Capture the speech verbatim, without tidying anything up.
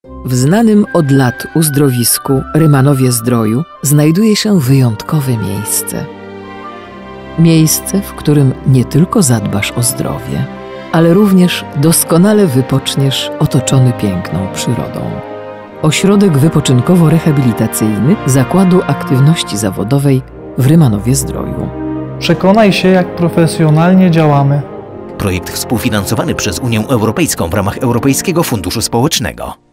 W znanym od lat uzdrowisku Rymanowie-Zdroju znajduje się wyjątkowe miejsce. Miejsce, w którym nie tylko zadbasz o zdrowie, ale również doskonale wypoczniesz otoczony piękną przyrodą. Ośrodek wypoczynkowo-rehabilitacyjny Zakładu Aktywności Zawodowej w Rymanowie-Zdroju. Przekonaj się, jak profesjonalnie działamy. Projekt współfinansowany przez Unię Europejską w ramach Europejskiego Funduszu Społecznego.